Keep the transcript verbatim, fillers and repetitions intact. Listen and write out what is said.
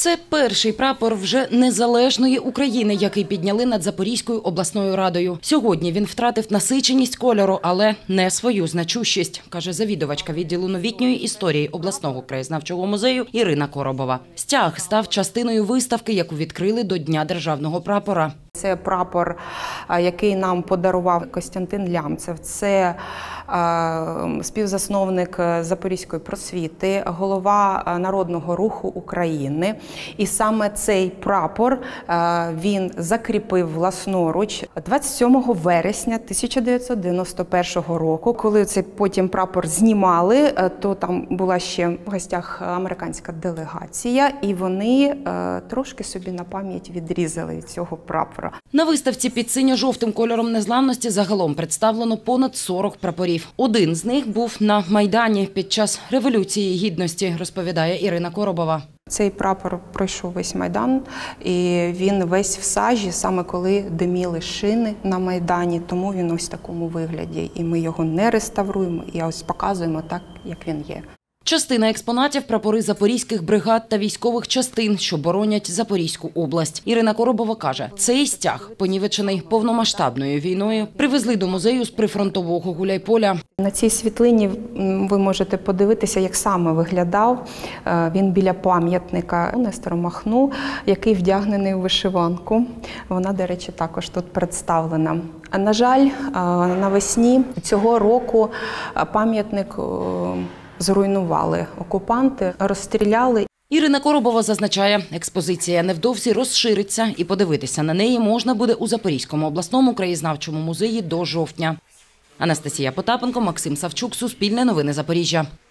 Це перший прапор вже незалежної України, який підняли над Запорізькою обласною радою. Сьогодні він втратив насиченість кольору, але не свою значущість, каже завідувачка відділу новітньої історії обласного краєзнавчого музею Ірина Коробова. Стяг став частиною виставки, яку відкрили до Дня державного прапора. Це прапор, який нам подарував Костянтин Лямцев. Це співзасновник Запорізької просвіти, голова Народного руху України. І саме цей прапор він закріпив власноруч двадцять сьомого вересня тисяча дев'ятсот дев'яносто першого року. Коли цей потім прапор знімали, то там була ще в гостях американська делегація, і вони трошки собі на пам'ять відрізали від цього прапора. На виставці під синьо-жовтим кольором незламності загалом представлено понад сорок прапорів. Один з них був на Майдані під час Революції Гідності, розповідає Ірина Коробова. Цей прапор пройшов весь Майдан, і він весь в сажі, саме коли диміли шини на Майдані, тому він ось в такому вигляді. І ми його не реставруємо, і ось показуємо так, як він є. Частина експонатів – прапори запорізьких бригад та військових частин, що боронять Запорізьку область. Ірина Коробова каже, цей стяг, понівечений повномасштабною війною, привезли до музею з прифронтового Гуляйполя. На цій світлині ви можете подивитися, як саме виглядав він біля пам'ятника Нестору Махну, який вдягнений у вишиванку. Вона, до речі, також тут представлена. На жаль, навесні цього року пам'ятник зруйнували окупанти, розстріляли. Ірина Коробова зазначає, експозиція невдовзі розшириться і подивитися на неї можна буде у Запорізькому обласному краєзнавчому музеї до жовтня. Анастасія Потапенко, Максим Савчук, Суспільне новини Запоріжжя.